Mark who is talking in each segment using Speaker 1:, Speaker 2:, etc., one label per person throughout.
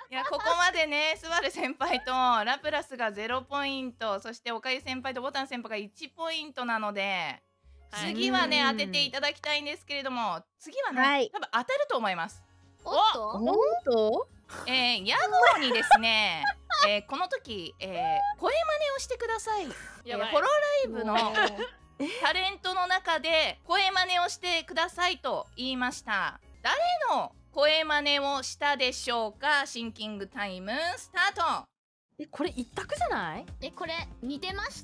Speaker 1: いや、ここまでね、スバル先輩とラプラスが0ポイント、そしておかゆ先輩とボタン先輩が1ポイントなので、次はね、当てていただきたいんですけれども、次はね、多分当たると思います。
Speaker 2: おっと
Speaker 1: 屋号にですね、この時、声真似をしてください。ホロライブのタレントの中で声真似をしてくださいと言いました。誰の声真似をしたでしょうか。シンキングタイムスタート。
Speaker 3: これ一択じゃない？
Speaker 2: これ似てました？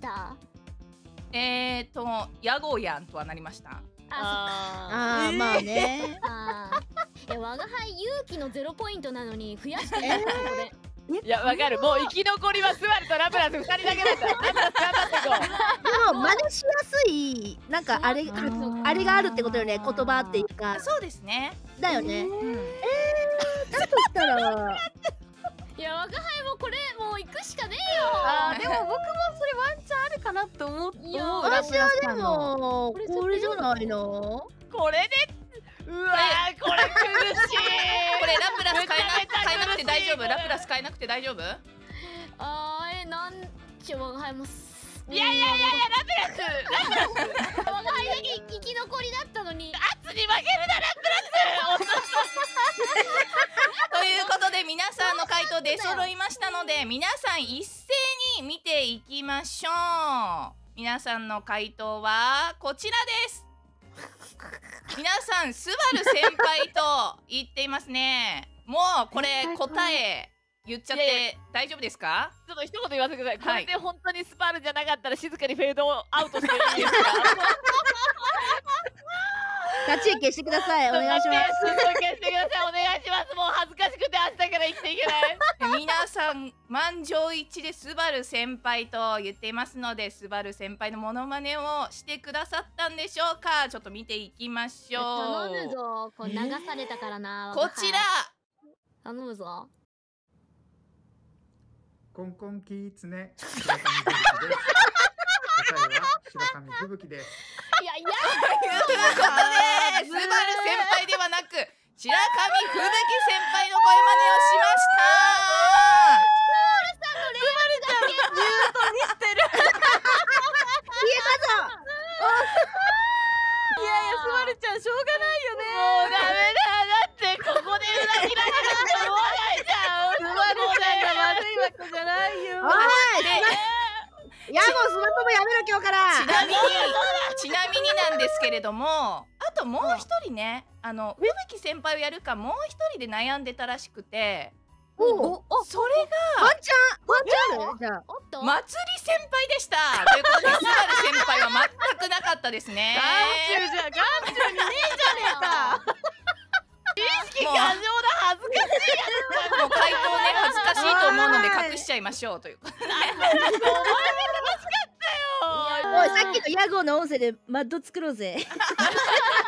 Speaker 1: 屋号やんとはなりました。
Speaker 2: あ、
Speaker 3: まあね。
Speaker 2: 我が輩勇気の0ポイントなのに増やしていいですかこれ。
Speaker 4: いや、わかる。もう生き残りはスバルとラプラス2人だけだから。ラプラス頑張っていこう。
Speaker 3: でも真似しやすいなんかあれがあるってことよね。言葉っていうか。
Speaker 1: そうですね。
Speaker 3: だよね。だとしたら。
Speaker 2: いや、我が輩もこれもう行くしかねえよ。
Speaker 4: でも僕もそれワンチャンあるかなと思って。
Speaker 3: 私はでもこれじゃないの？
Speaker 4: これで。うわー、これ苦しい。
Speaker 1: これラプラス変えなくて大丈夫？ラプラス変えなくて大丈夫？
Speaker 2: なんちゅう我が輩も。
Speaker 4: いや、ラプラス。
Speaker 2: 我が輩だけ生き残りだったのに。
Speaker 4: 圧に負けるなラプラス。
Speaker 1: ということで皆さんの回答出揃いましたので、皆さん一斉に見ていきましょう。皆さんの回答はこちらです。皆さんスバル先輩と言っていますね。もうこれ答え言っちゃって大丈夫ですか？
Speaker 4: ちょっと一言言わせてください。これで本当にスバルじゃなかったら静かにフェードアウトしていいですか？
Speaker 3: 立ち消してください。お願いします。
Speaker 4: 消してください。お願いします。もう恥ずかしくて明日から生きていけない。
Speaker 1: 皆さん満場一致でスバル先輩と言っていますので、スバル先輩のモノマネをしてくださったんでしょうか。ちょっと見ていきましょう。
Speaker 2: 頼むぞ。こう流されたからな。
Speaker 1: こちら。
Speaker 2: 頼むぞ。
Speaker 5: コンコンキーツネ。白神吹雪です。答えは白神吹雪です。
Speaker 2: いや、
Speaker 1: ということで、スバル先輩ではなく白神吹雪先輩の声真似をしました。
Speaker 2: スバルさんのレアルだけ
Speaker 4: ミュートにしてる。
Speaker 3: 消えたぞ。
Speaker 4: いやいや、スバルちゃんしょうがないよね。もうダメだ。だってここで裏切られると思わないじゃん。スバルちゃんが悪いわけじゃないよ。
Speaker 3: ヤゴスマホもやめろ今日から。
Speaker 1: ちなみになんですけれども、あともう一人ね、吹雪先輩をやるかもう一人で悩んでたらしくて、それが
Speaker 3: ワンチャンある？じゃあ
Speaker 1: まつり先輩でした。ということでスバル先輩は全くなかったですね。
Speaker 4: 眼中にねえじゃねえか。意識過剰だ。恥ずかしい。
Speaker 1: もう回答ね、恥ずかしいと思うので隠しちゃいましょうということで。
Speaker 3: おい、さっきのヤゴの音声でマッド作ろうぜ。